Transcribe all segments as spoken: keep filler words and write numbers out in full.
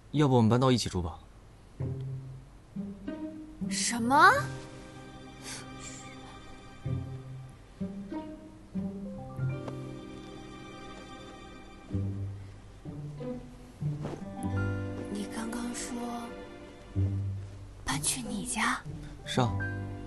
要不我们搬到一起住吧？ 什么？你刚刚说搬去你家？ 是啊。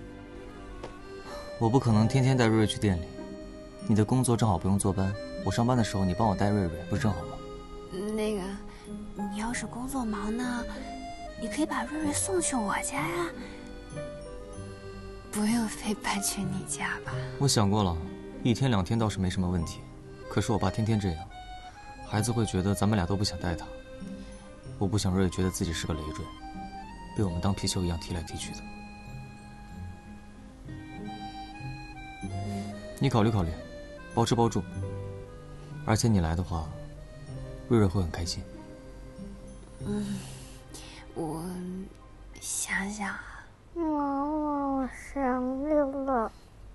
我不可能天天带瑞瑞去店里，你的工作正好不用坐班，我上班的时候你帮我带瑞瑞，不是正好吗？ 那个，你要是工作忙呢，你可以把瑞瑞送去我家呀，不用非搬去你家吧？ 我想过了，一天两天倒是没什么问题，可是我爸天天这样，孩子会觉得咱们俩都不想带他。我不想瑞瑞觉得自己是个累赘，被我们当皮球一样踢来踢去的。你考虑考虑，包吃包住，而且你来的话，瑞瑞会很开心。 嗯，我想想啊。 妈妈，我想你了。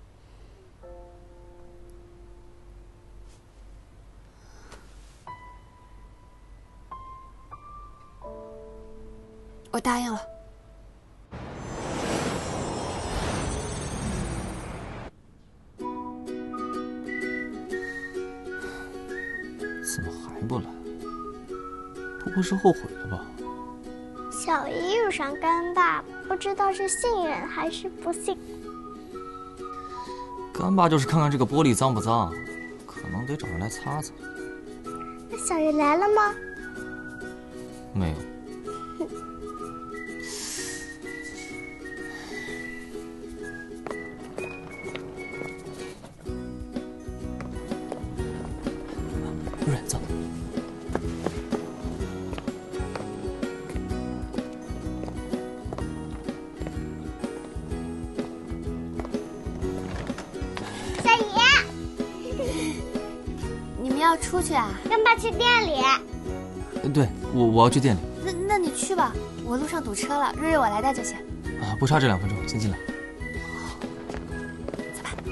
我答应了。 怎么还不来？不会是后悔了吧？ 小姨遇上干爸，不知道是幸运还是不幸。 干爸就是看看这个玻璃脏不脏，可能得找人来擦擦。 那小姨来了吗？ 没有。瑞瑞，走。 小姨， 你们要出去啊？ 跟爸去店里。 对，我我要去店里。 那那你去吧，我路上堵车了，瑞瑞我来带就行。 啊，不差这两分钟，先进来。 走吧。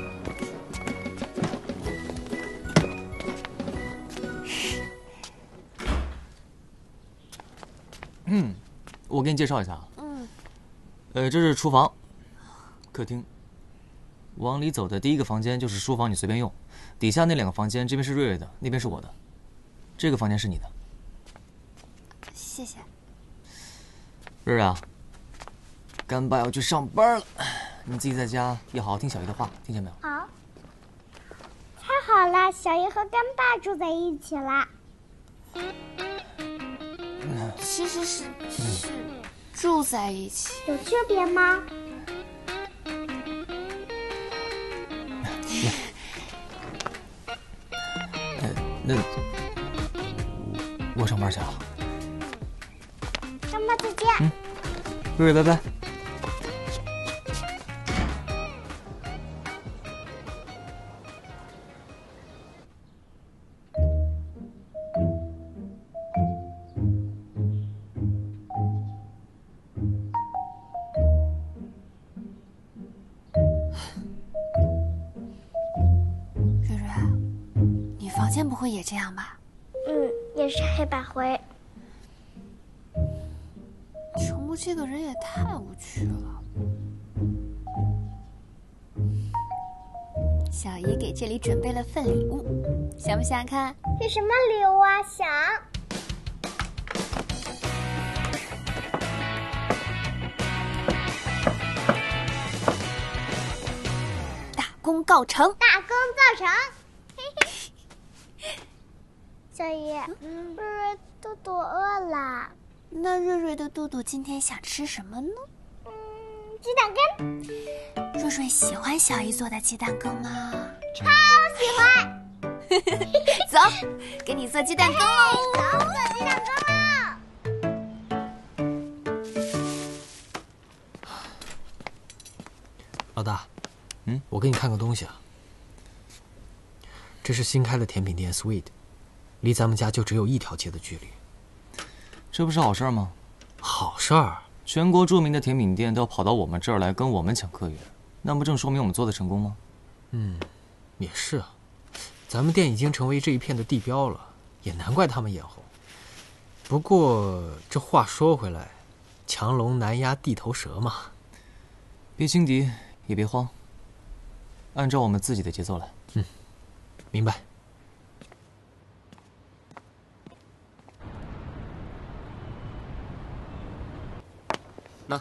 嗯，我给你介绍一下啊。 嗯。 呃，这是厨房、客厅。往里走的第一个房间就是书房，你随便用。底下那两个房间，这边是瑞瑞的，那边是我的。这个房间是你的。 谢谢。 瑞瑞啊，干爸要去上班了，你自己在家要好好听小姨的话，听见没有？ 好。太好了，小姨和干爸住在一起了。 其实是是住在一起。 有区别吗？ 那我上班去了。 干爸再见。 嗯，瑞瑞拜拜。 瑞瑞，你房间不会也这样吧？ 嗯，也是黑白灰。 程木这个人也太无趣了。小姨给这里准备了份礼物，想不想看？ 是什么礼物啊？想。 大功告成！ 大功告成！嘿嘿。小姨，嗯、瑞瑞肚肚饿了。 那瑞瑞的肚肚今天想吃什么呢？ 嗯，鸡蛋羹。 瑞瑞喜欢小姨做的鸡蛋羹吗？ 超喜欢。 走，给你做鸡蛋羹喽！ 走，做鸡蛋羹喽！ 老大， 嗯， 我给你看个东西啊。这是新开的甜品店 Sweet， 离咱们家就只有一条街的距离。 这不是好事吗？ 好事儿！ 全国著名的甜品店都跑到我们这儿来跟我们抢客源，那不正说明我们做的成功吗？ 嗯，也是啊。咱们店已经成为这一片的地标了，也难怪他们眼红。 不过这话说回来，强龙难压地头蛇嘛。 别轻敌，也别慌，按照我们自己的节奏来。 嗯，明白。 那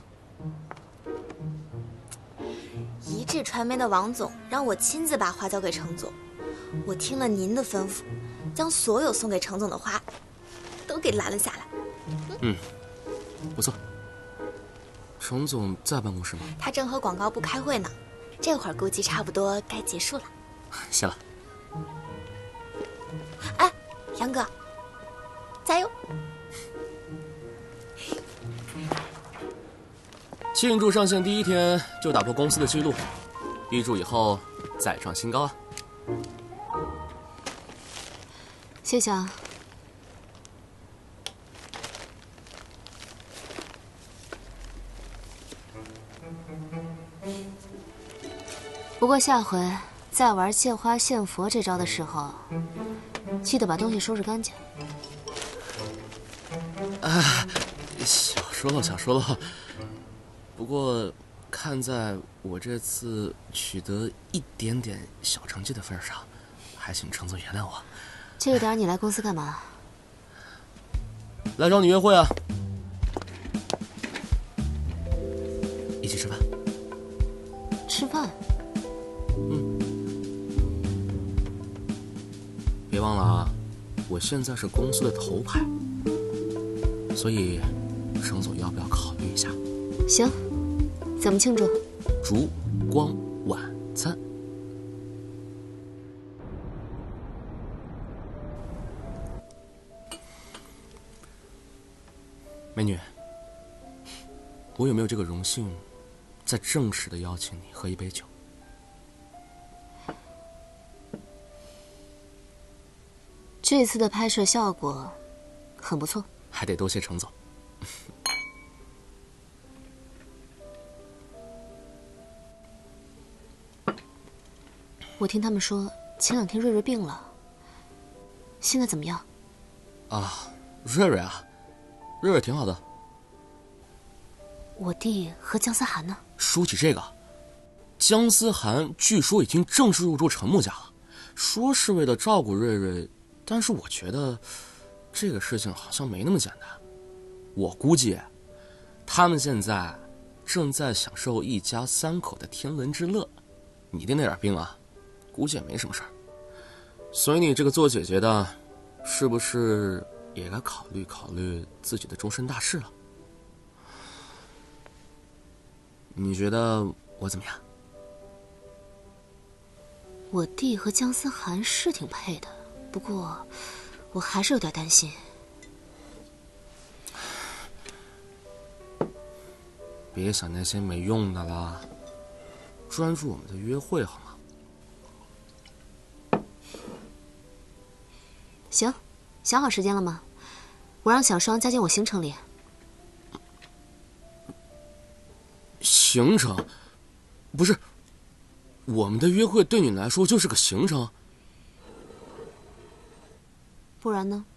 一致传媒的王总让我亲自把花交给程总，我听了您的吩咐，将所有送给程总的花都给拦了下来。 嗯，不错。程总在办公室吗？ 他正和广告部开会呢，这会儿估计差不多该结束了。 谢了。 哎，杨哥，加油！ 庆祝上线第一天就打破公司的记录，预祝以后再创新高啊！ 谢谢啊。不过下回再玩借花献佛这招的时候，记得把东西收拾干净。 啊，小说了，小说了。不过，看在我这次取得一点点小成绩的份上，还请程总原谅我。 这个点你来公司干嘛？ 来找你约会啊！一起吃饭。 吃饭？ 嗯。别忘了啊，我现在是公司的头牌，所以程总要不要考虑一下？ 行。怎么庆祝？ 烛光晚餐。美女，我有没有这个荣幸，再正式的邀请你喝一杯酒？ 这次的拍摄效果很不错， 还得多谢程总。 我听他们说前两天瑞瑞病了，现在怎么样？ 啊，瑞瑞啊，瑞瑞挺好的。 我弟和江思涵呢？ 说起这个，江思涵据说已经正式入住程木家了，说是为了照顾瑞瑞，但是我觉得这个事情好像没那么简单。我估计他们现在正在享受一家三口的天伦之乐，你弟那点病啊，估计也没什么事儿。所以你这个做姐姐的，是不是也该考虑考虑自己的终身大事了？你觉得我怎么样？ 我弟和江思涵是挺配的，不过我还是有点担心。 别想那些没用的啦，专注我们的约会好吗？ 行，想好时间了吗？我让小双加进我行程里。 行程？不是，我们的约会对你来说就是个行程。 不然呢？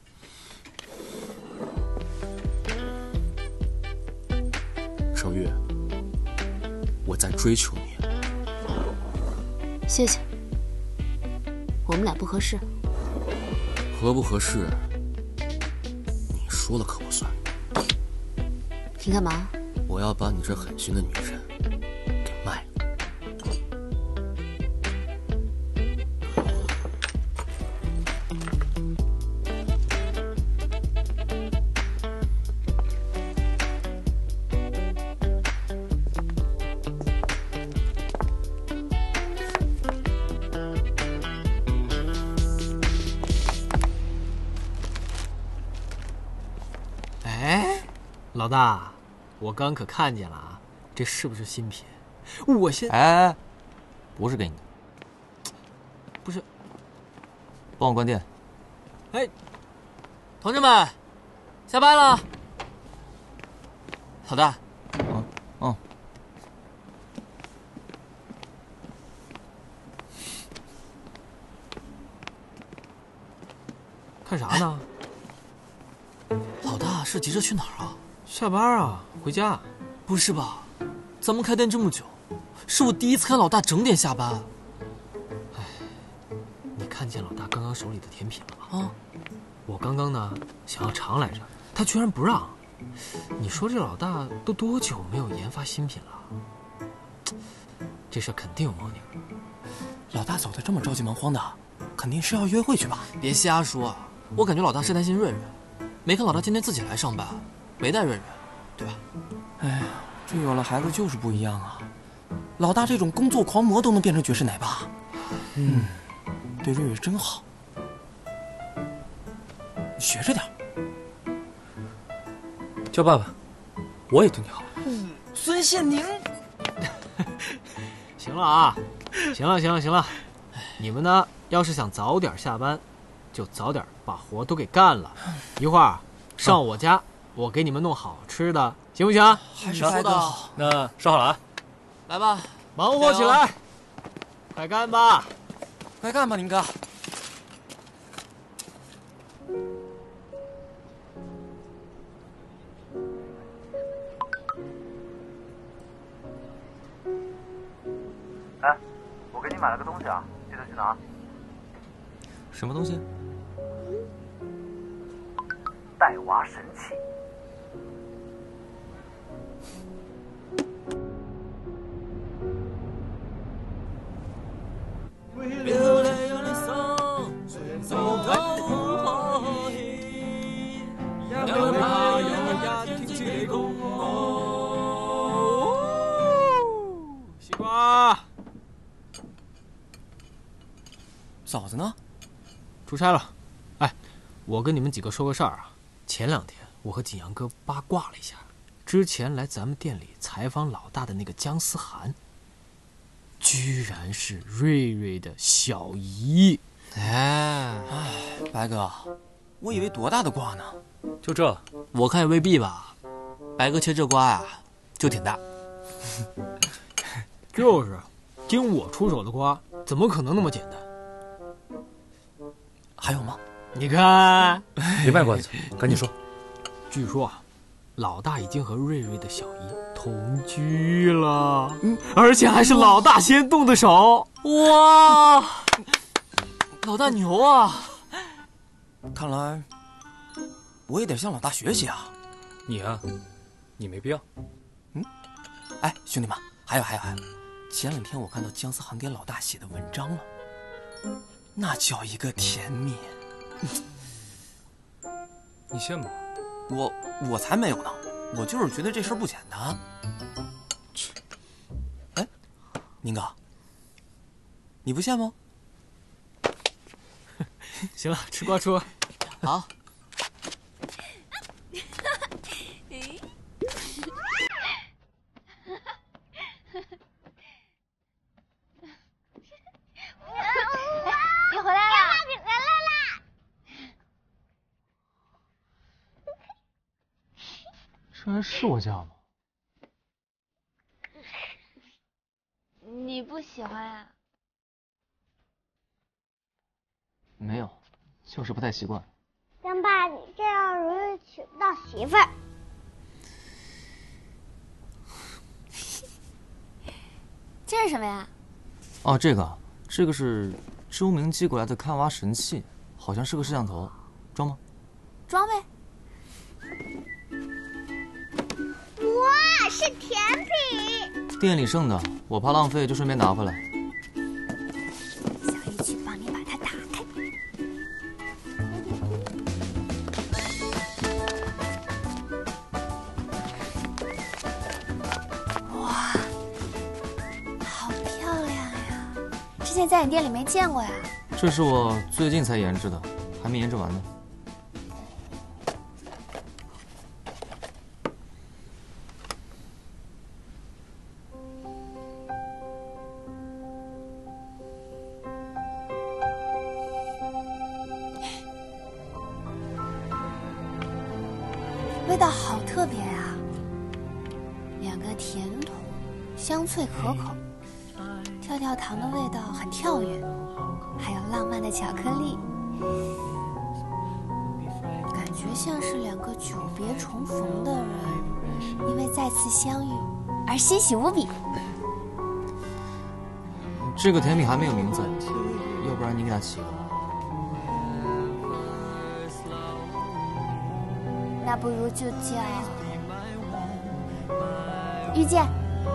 程玉，我在追求你。 谢谢。我们俩不合适。 合不合适，你说了可不算。 你干嘛？ 我要把你这狠心的女人给卖了。 哎，老大。我刚可看见了啊，这是不是新品？我现哎哎哎，不是给你的， 不是， 帮我关店。 哎，同志们，下班了。老大， 嗯嗯， 看啥呢？ 老大是急着去哪儿啊？ 下班啊，回家。 不是吧？咱们开店这么久，是我第一次看老大整点下班。 哎，你看见老大刚刚手里的甜品了吗？ 啊， 我刚刚呢想要尝来着，他居然不让。你说这老大都多久没有研发新品了？这事肯定有猫腻。 老大走得这么着急忙慌的，肯定是要约会去吧？ 别瞎说，我感觉老大是担心瑞瑞。没看老大今天自己来上班，没带瑞瑞，对吧？ 哎呀，这有了孩子就是不一样啊！老大这种工作狂魔都能变成绝世奶爸，嗯，对瑞瑞真好，学着点。 叫爸爸，我也对你好。 嗯，孙宪宁， 行了啊，行了行了行了，你们呢，要是想早点下班，就早点把活都给干了。一会儿上我家，我给你们弄好吃的，行不行？ 还是说的好。 那烧好了啊， 来吧， 忙活起来，快干吧， 快干吧，林哥。 哎，我给你买了个东西啊，记得去拿。 什么东西？ 带娃神器。 西瓜， 嫂子呢？ 出差了。哎，我跟你们几个说个事儿啊。前两天我和景阳哥八卦了一下，之前来咱们店里采访老大的那个姜思涵，居然是瑞瑞的小姨。 哎哎，白哥，我以为多大的瓜呢？ 就这， 我看也未必吧。白哥切这瓜呀，就挺大。 就是，经我出手的瓜，怎么可能那么简单？ 还有吗？ 你看， 别卖关子，赶紧说。 据说啊，老大已经和瑞瑞的小姨同居了，嗯，而且还是老大先动的手。 哇，老大牛啊！ 看来我也得向老大学习啊。 你啊，你没必要。 嗯，哎，兄弟们，还有还有还有，前两天我看到姜思涵给老大写的文章了，那叫一个甜蜜。 你羡慕？ 我我才没有呢，我就是觉得这事儿不简单。哎，宁哥，你不羡慕？ 行了，吃瓜吃瓜。 好。 你回来了！你回来啦！ 这还是我家吗？ 你不喜欢啊？ 没有，就是不太习惯。 干爸，你这样容易娶不到媳妇儿。 这是什么呀？ 哦，这个，这个是周明寄过来的看娃神器，好像是个摄像头，装吗？ 装呗。 哇，是甜品！ 店里剩的，我怕浪费，就顺便拿回来。 小姨去帮你把它打开。哇，好漂亮呀！之前在你店里没见过呀。 这是我最近才研制的，还没研制完呢。 味道好特别啊！两个甜筒，香脆可口，跳跳糖的味道很跳跃，还有浪漫的巧克力，感觉觉像是两个久别重逢的人，因为再次相遇而欣喜无比。 这个甜品还没有名字，要不然你给它起个。 那不如就叫遇见。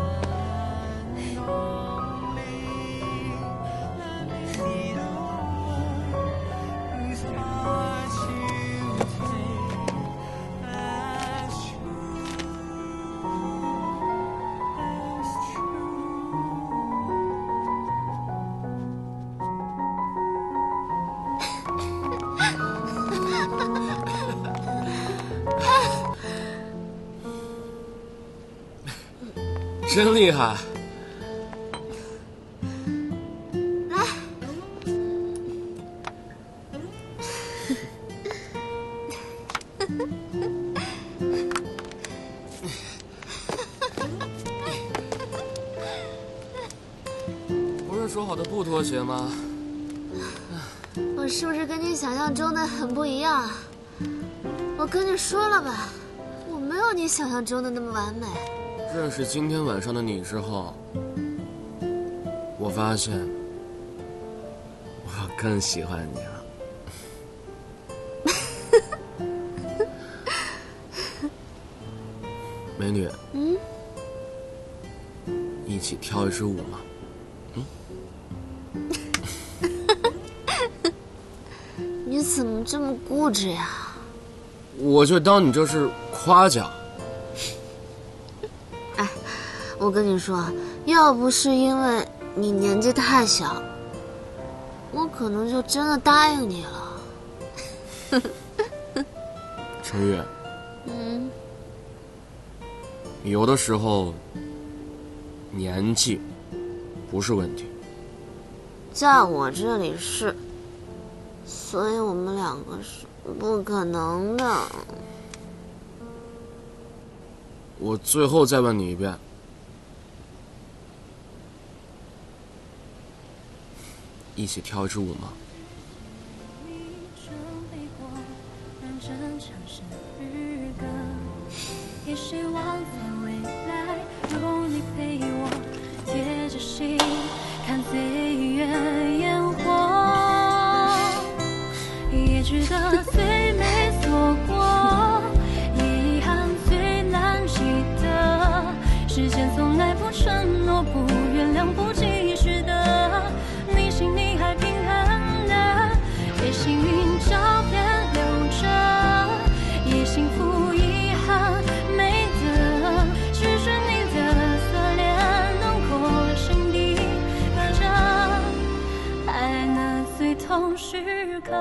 真厉害！ 来， 不是说好的不脱鞋吗？ 我是不是跟你想象中的很不一样？我跟你说了吧，我没有你想象中的那么完美。 认识今天晚上的你之后，我发现我更喜欢你了。美女， 嗯， 一起跳一支舞吗？嗯， 你怎么这么固执呀？ 我就当你这是夸奖。 我跟你说，要不是因为你年纪太小，我可能就真的答应你了。 程月， 嗯， 有的时候年纪不是问题， 在我这里是，所以我们两个是不可能的。 我最后再问你一遍，一起跳一支舞吗？ 也希望在未来有你陪我，贴着心看岁月烟火，也觉得最美错过，遗憾最难记得，时间从来不承诺，不原谅，不继续的，你心里还平衡的，也幸运照片留着，也幸福遗憾没得，只是你的侧脸轮廓心底隔着爱那最痛时刻。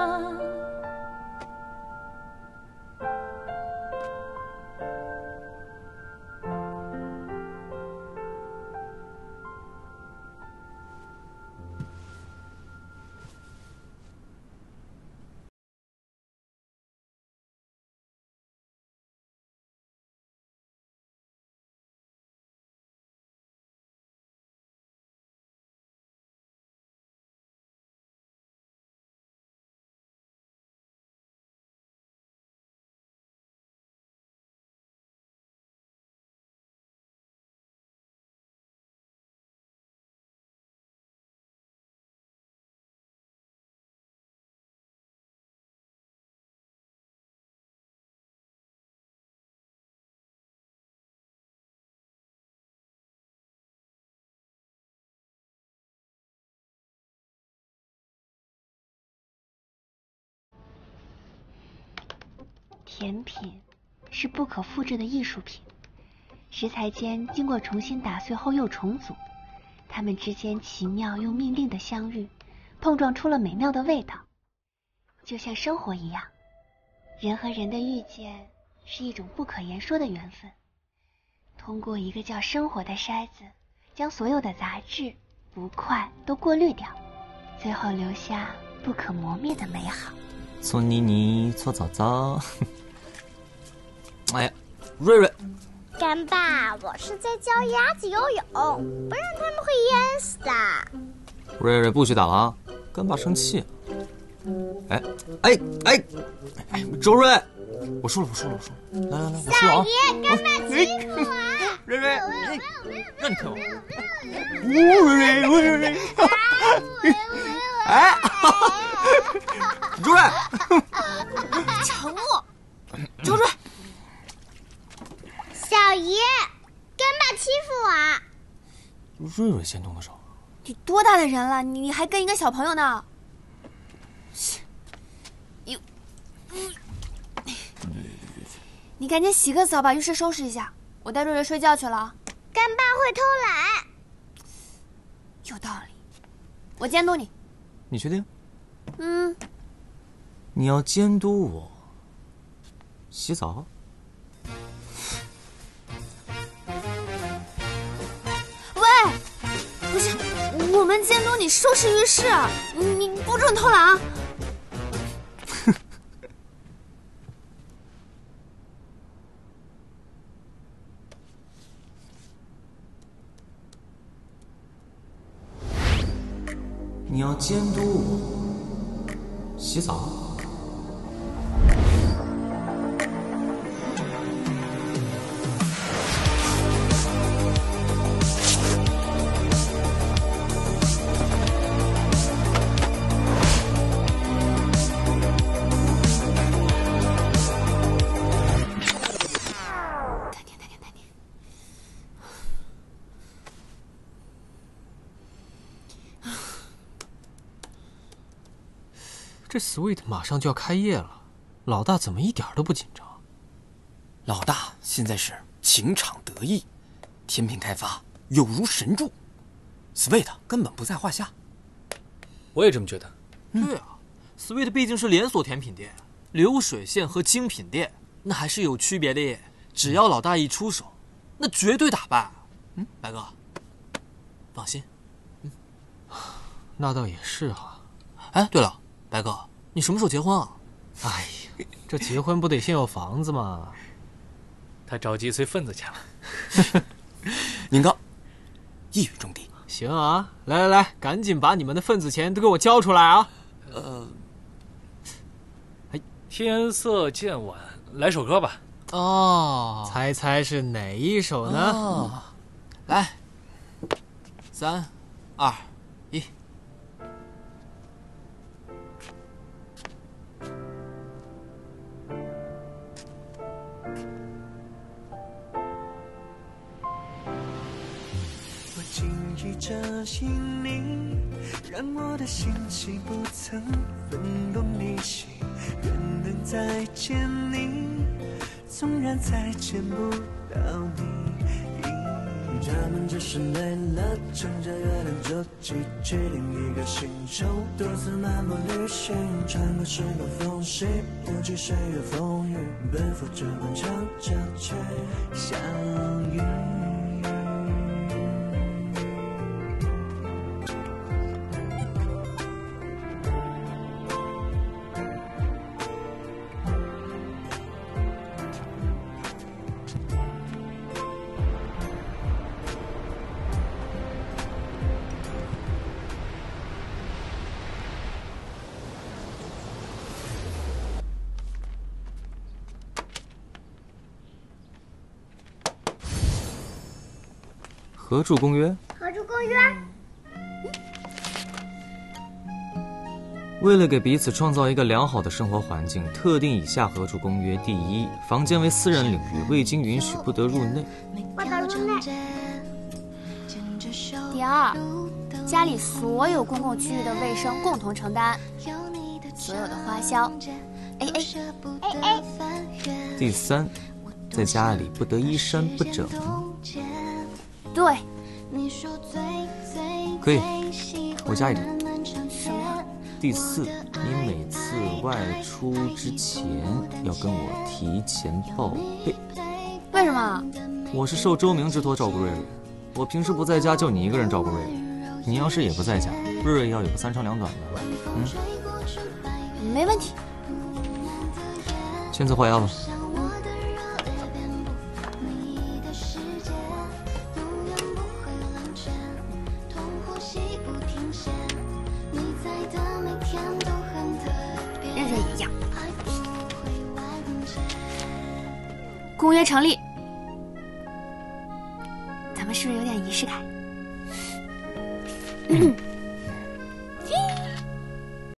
甜品是不可复制的艺术品，食材间经过重新打碎后又重组，它们之间奇妙又命定的相遇，碰撞出了美妙的味道。就像生活一样，人和人的遇见是一种不可言说的缘分，通过一个叫生活的筛子，将所有的杂质不快都过滤掉，最后留下不可磨灭的美好。 搓泥泥，搓澡澡。哎呀，瑞瑞， 干爸，我是在教鸭子游泳，不然它们会淹死的。 瑞瑞不许打了啊，跟爸生气。 哎哎哎哎，周瑞，我说了，我说了，我说了，来来来，我说了啊。 少爷，干嘛欺负我？ 瑞瑞，哎，让你看我。瑞瑞，瑞瑞，哎，周瑞， 程木，周瑞， 小爷，干嘛欺负我？ 瑞瑞先动的手。 你多大的人了，你还跟一个小朋友呢？哟，你赶紧洗个澡，把浴室收拾一下，我带瑞瑞睡觉去了。 干爸会偷懒。 有道理，我监督你。 你确定？ 嗯。 你要监督我洗澡？ 喂，不是，我们监督你收拾浴室，你你不准偷懒啊！ 你要监督我洗澡？ 这 Sweet 马上就要开业了，老大怎么一点都不紧张？ 老大现在是情场得意，甜品开发有如神助 ，Sweet 根本不在话下。 我也这么觉得。 对啊 ，Sweet 毕竟是连锁甜品店，流水线和精品店那还是有区别的耶。只要老大一出手，那绝对打败。嗯，白哥，放心。嗯，那倒也是哈。哎，对了。白哥，你什么时候结婚啊？哎呀，这结婚不得先有房子吗？ 他着急催份子钱了。 宁哥，一语中的。 行啊，来来来，赶紧把你们的份子钱都给我交出来啊！ 呃，哎，天色渐晚，来首歌吧。 哦，猜猜是哪一首呢？ 哦、 来，三、二、一。 着心灵，让我的心情不曾分崩离析，愿能再见你，纵然再见不到你。他们只是累了，乘着月亮坐骑去另一个星球，独自漫步旅行，穿过时光缝隙，不计岁月风雨，奔赴这漫长交界相遇。 合住公约。 合住公约。 为了给彼此创造一个良好的生活环境，特定以下合住公约：第一，房间为私人领域，未经允许不得入内。 不得入内。 第二，家里所有公共区域的卫生共同承担，所有的花销 A A A A。 第三，在家里不得衣衫不整。 对， 可以，我加一点。 什么？ 第四，你每次外出之前要跟我提前报备。 为什么？ 我是受周明之托照顾瑞瑞，我平时不在家，就你一个人照顾瑞瑞。你要是也不在家，瑞瑞要有个三长两短的。 嗯，没问题。 签字画押吧。 你在的每天都很特公约成立。咱们是不是有点仪式感？